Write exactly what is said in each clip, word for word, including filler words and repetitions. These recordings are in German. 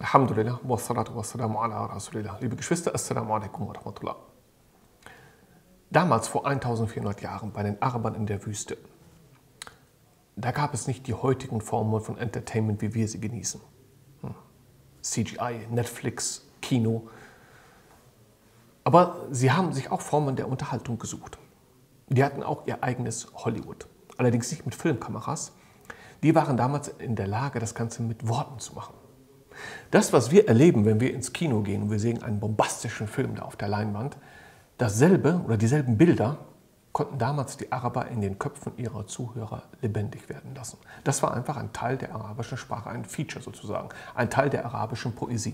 Alhamdulillah, wassalatu wassalamu ala Rasulillah. Liebe Geschwister, assalamu alaikum wa rahmatullah. Damals, vor eintausendvierhundert Jahren, bei den Arabern in der Wüste, da gab es nicht die heutigen Formen von Entertainment, wie wir sie genießen. C G I, Netflix, Kino. Aber sie haben sich auch Formen der Unterhaltung gesucht. Die hatten auch ihr eigenes Hollywood. Allerdings nicht mit Filmkameras. Die waren damals in der Lage, das Ganze mit Worten zu machen. Das, was wir erleben, wenn wir ins Kino gehen und wir sehen einen bombastischen Film da auf der Leinwand, dasselbe oder dieselben Bilder konnten damals die Araber in den Köpfen ihrer Zuhörer lebendig werden lassen. Das war einfach ein Teil der arabischen Sprache, ein Feature sozusagen, ein Teil der arabischen Poesie.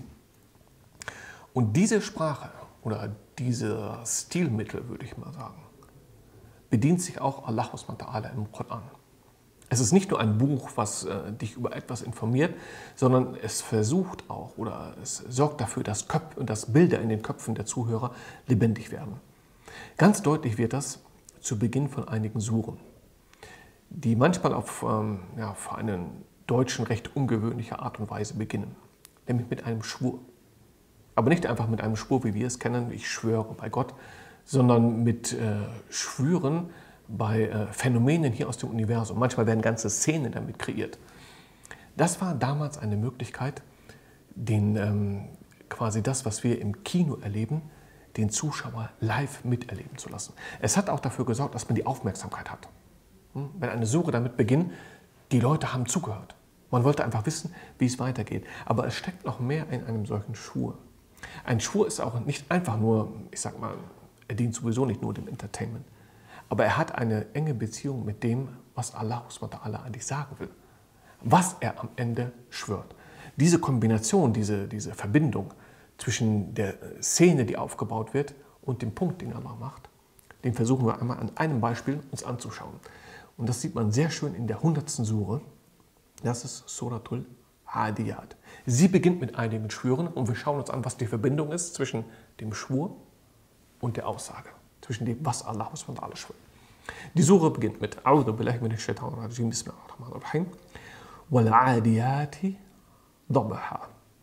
Und diese Sprache oder diese Stilmittel, würde ich mal sagen, bedient sich auch Allah subhanahu wa ta'ala im Koran. Es ist nicht nur ein Buch, was äh, dich über etwas informiert, sondern es versucht auch oder es sorgt dafür, dass, Köp dass Bilder in den Köpfen der Zuhörer lebendig werden. Ganz deutlich wird das zu Beginn von einigen Suren, die manchmal auf ähm, ja, für einen Deutschen recht ungewöhnliche Art und Weise beginnen, nämlich mit einem Schwur. Aber nicht einfach mit einem Schwur, wie wir es kennen, ich schwöre bei Gott, sondern mit äh, Schwüren bei äh, Phänomenen hier aus dem Universum. Manchmal werden ganze Szenen damit kreiert. Das war damals eine Möglichkeit, den, ähm, quasi das, was wir im Kino erleben, den Zuschauer live miterleben zu lassen. Es hat auch dafür gesorgt, dass man die Aufmerksamkeit hat. Hm? Wenn eine Suche damit beginnt, die Leute haben zugehört. Man wollte einfach wissen, wie es weitergeht. Aber es steckt noch mehr in einem solchen Schwur. Ein Schwur ist auch nicht einfach nur, ich sag mal, er dient sowieso nicht nur dem Entertainment. Aber er hat eine enge Beziehung mit dem, was Allah subhanahu wa ta'ala eigentlich sagen will. Was er am Ende schwört. Diese Kombination, diese, diese Verbindung zwischen der Szene, die aufgebaut wird, und dem Punkt, den Allah macht, den versuchen wir einmal an einem Beispiel uns anzuschauen. Und das sieht man sehr schön in der hundertsten Sure. Das ist Suratul Adiyat. Sie beginnt mit einigen Schwüren und wir schauen uns an, was die Verbindung ist zwischen dem Schwur und der Aussage. Zwischen dem, was Allah subhanahu wa ta'ala schwört. Die Sure beginnt mit A'udhu billahi minash shaitanir rajim, Bismillahirrahmanirrahim. Wal-'adiyati dabaha.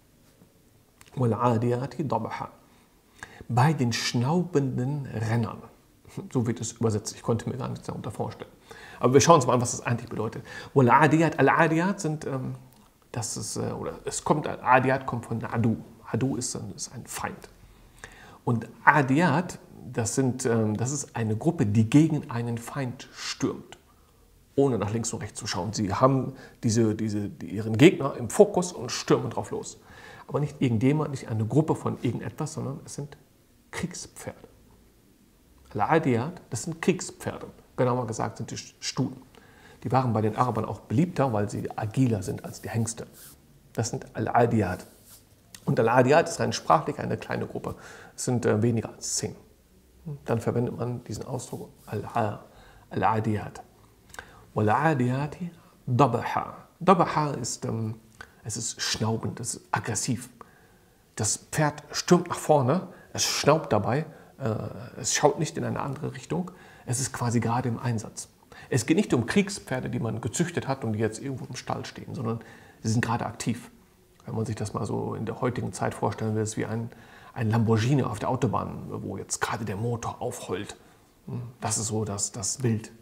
Wal-'adiyati dabaha. Bei den schnaubenden Rennern. So wird es übersetzt. Ich konnte mir gar nichts darunter vorstellen. Aber wir schauen uns mal an, was das eigentlich bedeutet. Wal-'adiyat, Al-'adiyat sind, ähm, das ist, äh, oder es kommt, Al-'adiyat kommt von Adu. Adu ist, ist ein Feind. Und Adiyat, das, sind, ähm, das ist eine Gruppe, die gegen einen Feind stürmt, ohne nach links und rechts zu schauen. Sie haben diese, diese, die, ihren Gegner im Fokus und stürmen drauf los. Aber nicht irgendjemand, nicht eine Gruppe von irgendetwas, sondern es sind Kriegspferde. Al-Adiyat, das sind Kriegspferde. Genauer gesagt sind die Stuten. Die waren bei den Arabern auch beliebter, weil sie agiler sind als die Hengste. Das sind Al-Adiyat. Und Al-Adiyat ist rein sprachlich eine kleine Gruppe. Es sind äh, weniger als zehn. Dann verwendet man diesen Ausdruck Al-Adiyat. Wal-'adiyati dabaha. Dabaha ist, ähm, es ist schnaubend, es ist aggressiv. Das Pferd stürmt nach vorne, es schnaubt dabei, äh, es schaut nicht in eine andere Richtung. Es ist quasi gerade im Einsatz. Es geht nicht um Kriegspferde, die man gezüchtet hat und die jetzt irgendwo im Stall stehen, sondern sie sind gerade aktiv. Wenn man sich das mal so in der heutigen Zeit vorstellen will, ist es wie ein, ein Lamborghini auf der Autobahn, wo jetzt gerade der Motor aufheult. Das ist so das, das Bild.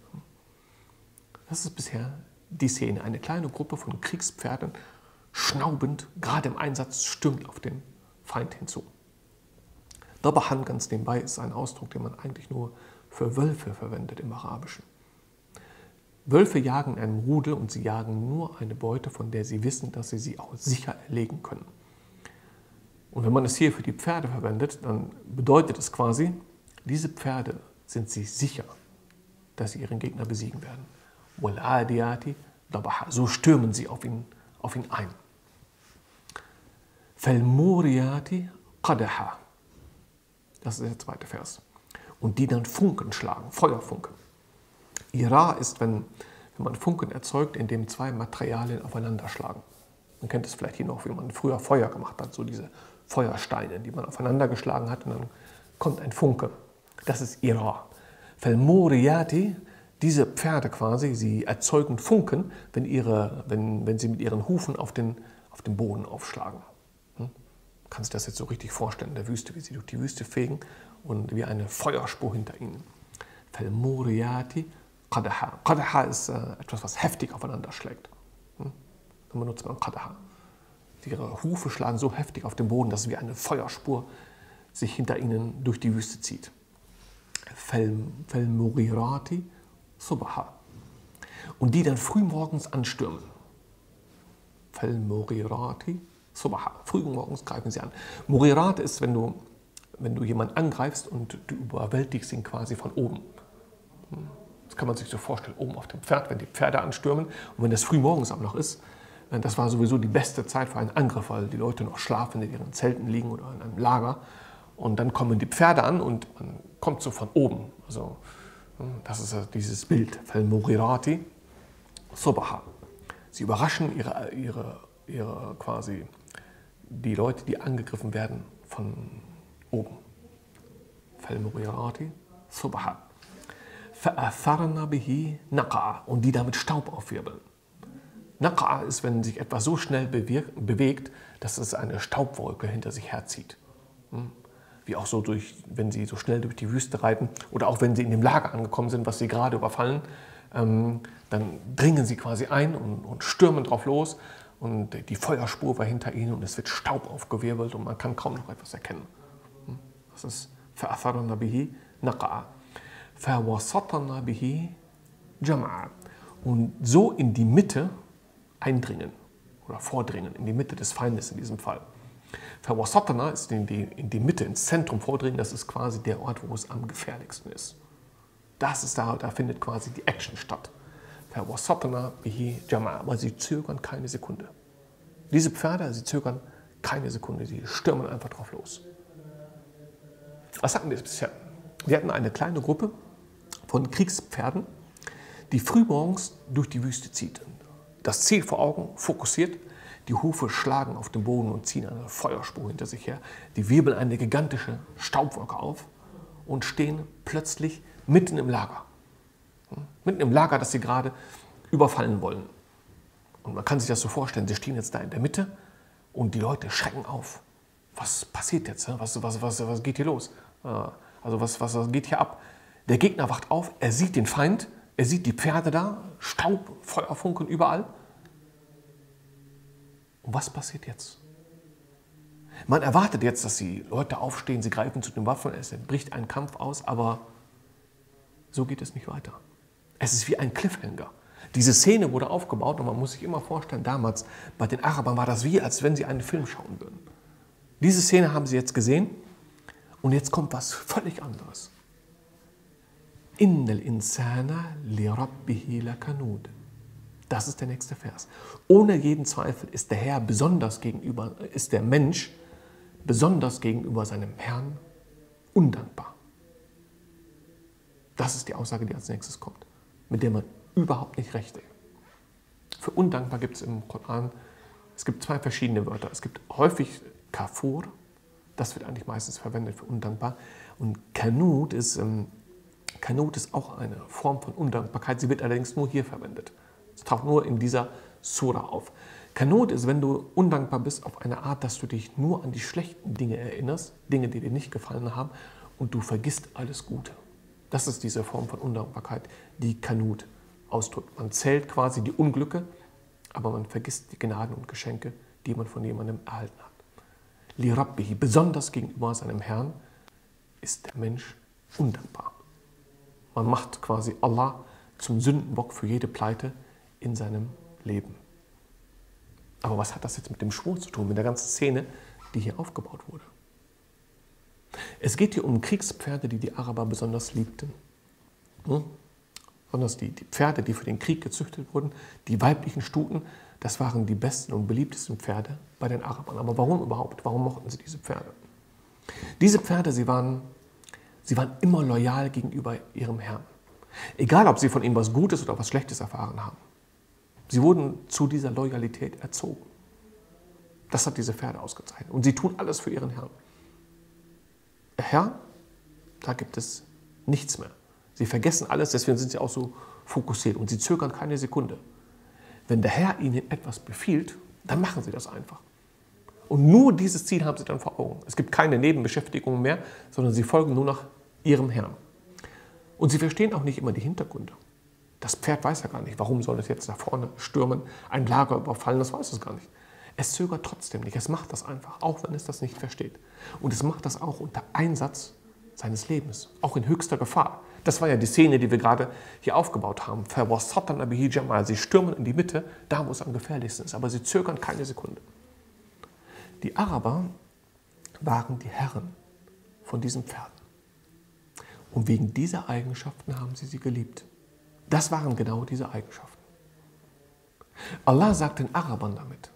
Das ist bisher die Szene. Eine kleine Gruppe von Kriegspferden, schnaubend, gerade im Einsatz, stürmt auf den Feind hinzu. Dabahan, ganz nebenbei, ist ein Ausdruck, den man eigentlich nur für Wölfe verwendet im Arabischen. Wölfe jagen in einem Rudel und sie jagen nur eine Beute, von der sie wissen, dass sie sie auch sicher erlegen können. Und wenn man es hier für die Pferde verwendet, dann bedeutet es quasi, diese Pferde sind sich sicher, dass sie ihren Gegner besiegen werden. Wal-'adiyati dabaha. So stürmen sie auf ihn, auf ihn ein. Fal-muriyati qadaha. Das ist der zweite Vers. Und die dann Funken schlagen, Feuerfunken. Ira ist, wenn, wenn man Funken erzeugt, indem zwei Materialien aufeinander schlagen. Man kennt es vielleicht hier noch, wie man früher Feuer gemacht hat, so diese Feuersteine, die man aufeinander geschlagen hat und dann kommt ein Funke. Das ist Ira. Fal-muriyati, diese Pferde quasi, sie erzeugen Funken, wenn, ihre, wenn, wenn sie mit ihren Hufen auf den, auf den Boden aufschlagen. Kannst du das jetzt so richtig vorstellen in der Wüste, wie sie durch die Wüste fegen und wie eine Feuerspur hinter ihnen. فَالْمُورِيَاتِ قَدْحًا. Qadha ist äh, etwas, was heftig aufeinander schlägt. Hm? Dann benutzt man Qadha. Ihre Hufe schlagen so heftig auf den Boden, dass es wie eine Feuerspur sich hinter ihnen durch die Wüste zieht. فَالْمُغِيرَاتِ صُبْحًا. Und die dann frühmorgens anstürmen. فَالْمُغِيرَاتِ صُبْحًا. Frühmorgens greifen sie an. Mughirat ist, wenn du, wenn du jemanden angreifst und du überwältigst ihn quasi von oben. Das kann man sich so vorstellen, oben auf dem Pferd, wenn die Pferde anstürmen. Und wenn das frühmorgens auch noch ist, das war sowieso die beste Zeit für einen Angriff, weil die Leute noch schlafen, in ihren Zelten liegen oder in einem Lager. Und dann kommen die Pferde an und man kommt so von oben. Also, das ist dieses Bild. فَالْمُغِيرَاتِ صُبْحًا. Sie überraschen ihre, ihre, ihre quasi die Leute, die angegriffen werden von oben. فَالْمُغِيرَاتِ صُبْحًا. فَأَثَرْنَ بِهِ نَقْعًا. Und die damit Staub aufwirbeln. Naq'a ist, wenn sich etwas so schnell bewegt, dass es eine Staubwolke hinter sich herzieht. Wie auch so, durch, wenn sie so schnell durch die Wüste reiten oder auch wenn sie in dem Lager angekommen sind, was sie gerade überfallen, ähm, dann dringen sie quasi ein und, und stürmen drauf los und die Feuerspur war hinter ihnen und es wird Staub aufgewirbelt und man kann kaum noch etwas erkennen. Das ist فَأَثَرْنَ بِهِ نَقْعًا. فَوَسَطْنَ بِهِ جَمْعًا. Und so in die Mitte eindringen oder vordringen, in die Mitte des Feindes in diesem Fall. Verwasatana ist in die, in die Mitte, ins Zentrum vordringen, das ist quasi der Ort, wo es am gefährlichsten ist. Das ist da, da findet quasi die Action statt. Verwasatana bihi jama, aber sie zögern keine Sekunde. Diese Pferde, sie zögern keine Sekunde, sie stürmen einfach drauf los. Was hatten wir bisher? Wir hatten eine kleine Gruppe von Kriegspferden, die frühmorgens durch die Wüste zieht. Das Ziel vor Augen, fokussiert, die Hufe schlagen auf den Boden und ziehen eine Feuerspur hinter sich her. Die wirbeln eine gigantische Staubwolke auf und stehen plötzlich mitten im Lager. Mitten im Lager, das sie gerade überfallen wollen. Und man kann sich das so vorstellen, sie stehen jetzt da in der Mitte und die Leute schrecken auf. Was passiert jetzt? Was, was, was, was geht hier los? Also was, was geht hier ab? Der Gegner wacht auf, er sieht den Feind, er sieht die Pferde da, Staub, Feuerfunken überall. Und was passiert jetzt? Man erwartet jetzt, dass die Leute aufstehen, sie greifen zu den Waffen, es bricht ein Kampf aus, aber so geht es nicht weiter. Es ist wie ein Cliffhanger. Diese Szene wurde aufgebaut und man muss sich immer vorstellen, damals bei den Arabern war das wie, als wenn sie einen Film schauen würden. Diese Szene haben sie jetzt gesehen und jetzt kommt was völlig anderes. Innal insana li rabbihi lakanud. Das ist der nächste Vers. Ohne jeden Zweifel ist der Herr besonders gegenüber, ist der Mensch besonders gegenüber seinem Herrn undankbar. Das ist die Aussage, die als nächstes kommt, mit der man überhaupt nicht rechnet. Für undankbar gibt es im Koran, es gibt zwei verschiedene Wörter. Es gibt häufig Kafur, das wird eigentlich meistens verwendet für undankbar. Und Kanut ist, ähm, Kanut ist auch eine Form von Undankbarkeit, sie wird allerdings nur hier verwendet. Es taucht nur in dieser Sura auf. Kanut ist, wenn du undankbar bist, auf eine Art, dass du dich nur an die schlechten Dinge erinnerst, Dinge, die dir nicht gefallen haben, und du vergisst alles Gute. Das ist diese Form von Undankbarkeit, die Kanut ausdrückt. Man zählt quasi die Unglücke, aber man vergisst die Gnaden und Geschenke, die man von jemandem erhalten hat. Li Rabbihi, besonders gegenüber seinem Herrn, ist der Mensch undankbar. Man macht quasi Allah zum Sündenbock für jede Pleite in seinem Leben. Aber was hat das jetzt mit dem Schwur zu tun, mit der ganzen Szene, die hier aufgebaut wurde? Es geht hier um Kriegspferde, die die Araber besonders liebten. Hm? Besonders die, die Pferde, die für den Krieg gezüchtet wurden, die weiblichen Stuten, das waren die besten und beliebtesten Pferde bei den Arabern. Aber warum überhaupt? Warum mochten sie diese Pferde? Diese Pferde, sie waren, sie waren immer loyal gegenüber ihrem Herrn. Egal, ob sie von ihm was Gutes oder was Schlechtes erfahren haben. Sie wurden zu dieser Loyalität erzogen. Das hat diese Pferde ausgezeichnet. Und sie tun alles für ihren Herrn. Der Herr, da gibt es nichts mehr. Sie vergessen alles, deswegen sind sie auch so fokussiert und sie zögern keine Sekunde. Wenn der Herr ihnen etwas befiehlt, dann machen sie das einfach. Und nur dieses Ziel haben sie dann vor Augen. Es gibt keine Nebenbeschäftigung mehr, sondern sie folgen nur noch ihrem Herrn. Und sie verstehen auch nicht immer die Hintergründe. Das Pferd weiß ja gar nicht, warum soll es jetzt da vorne stürmen, ein Lager überfallen, das weiß es gar nicht. Es zögert trotzdem nicht, es macht das einfach, auch wenn es das nicht versteht. Und es macht das auch unter Einsatz seines Lebens, auch in höchster Gefahr. Das war ja die Szene, die wir gerade hier aufgebaut haben. Sie stürmen in die Mitte, da wo es am gefährlichsten ist, aber sie zögern keine Sekunde. Die Araber waren die Herren von diesen Pferden. Und wegen dieser Eigenschaften haben sie sie geliebt. Das waren genau diese Eigenschaften. Allah sagt den Arabern damit,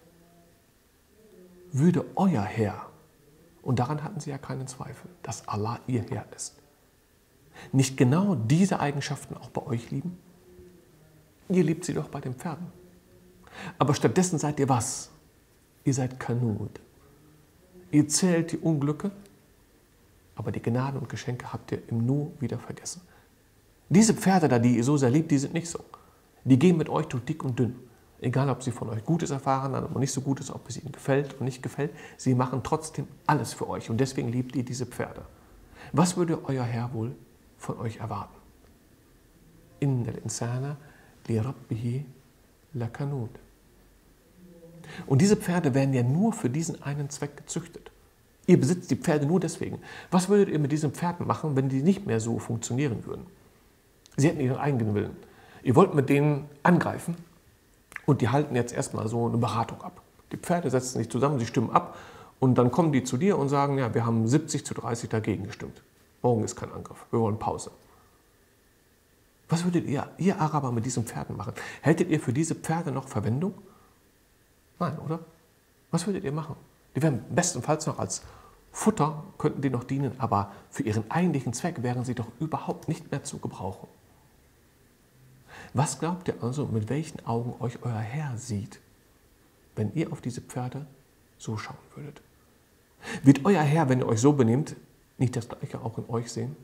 würde euer Herr, und daran hatten sie ja keinen Zweifel, dass Allah ihr Herr ist, nicht genau diese Eigenschaften auch bei euch lieben? Ihr liebt sie doch bei den Pferden. Aber stattdessen seid ihr was? Ihr seid Kanud. Ihr zählt die Unglücke, aber die Gnade und Geschenke habt ihr im Nu wieder vergessen. Diese Pferde da, die ihr so sehr liebt, die sind nicht so. Die gehen mit euch durch dick und dünn. Egal, ob sie von euch Gutes erfahren haben oder nicht so Gutes, ob es ihnen gefällt oder nicht gefällt, sie machen trotzdem alles für euch und deswegen liebt ihr diese Pferde. Was würde euer Herr wohl von euch erwarten? Innal insana li rabbihi lakanud. Und diese Pferde werden ja nur für diesen einen Zweck gezüchtet. Ihr besitzt die Pferde nur deswegen. Was würdet ihr mit diesen Pferden machen, wenn die nicht mehr so funktionieren würden? Sie hätten ihren eigenen Willen. Ihr wollt mit denen angreifen und die halten jetzt erstmal so eine Beratung ab. Die Pferde setzen sich zusammen, sie stimmen ab und dann kommen die zu dir und sagen, ja, wir haben siebzig zu dreißig dagegen gestimmt. Morgen ist kein Angriff, wir wollen Pause. Was würdet ihr, ihr Araber, mit diesen Pferden machen? Hättet ihr für diese Pferde noch Verwendung? Nein, oder? Was würdet ihr machen? Die wären bestenfalls noch als Futter, könnten die noch dienen, aber für ihren eigentlichen Zweck wären sie doch überhaupt nicht mehr zu gebrauchen. Was glaubt ihr also, mit welchen Augen euch euer Herr sieht, wenn ihr auf diese Pferde so schauen würdet? Wird euer Herr, wenn ihr euch so benehmt, nicht das Gleiche auch in euch sehen?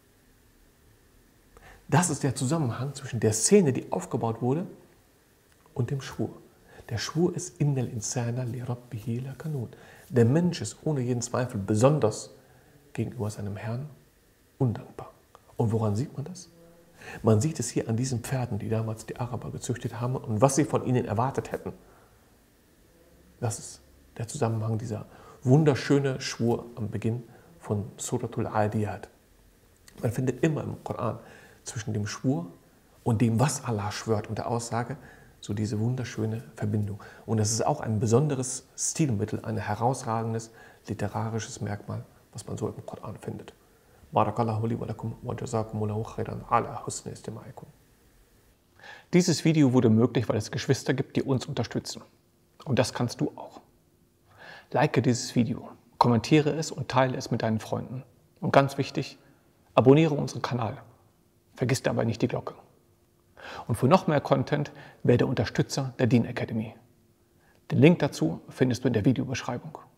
Das ist der Zusammenhang zwischen der Szene, die aufgebaut wurde, und dem Schwur. Der Schwur ist innal insana li rabbihi lakanud. Der Mensch ist ohne jeden Zweifel besonders gegenüber seinem Herrn undankbar. Und woran sieht man das? Man sieht es hier an diesen Pferden, die damals die Araber gezüchtet haben und was sie von ihnen erwartet hätten. Das ist der Zusammenhang, dieser wunderschöne Schwur am Beginn von Suratul Adiyat. Man findet immer im Koran zwischen dem Schwur und dem, was Allah schwört und der Aussage, so diese wunderschöne Verbindung. Und das ist auch ein besonderes Stilmittel, ein herausragendes literarisches Merkmal, was man so im Koran findet. Barakallahu li wa lakum wa jazakumullahu khairan ala husni istimaikum. Dieses Video wurde möglich, weil es Geschwister gibt, die uns unterstützen. Und das kannst du auch. Like dieses Video, kommentiere es und teile es mit deinen Freunden. Und ganz wichtig, abonniere unseren Kanal. Vergiss dabei nicht die Glocke. Und für noch mehr Content werde Unterstützer der Deen Academy. Den Link dazu findest du in der Videobeschreibung.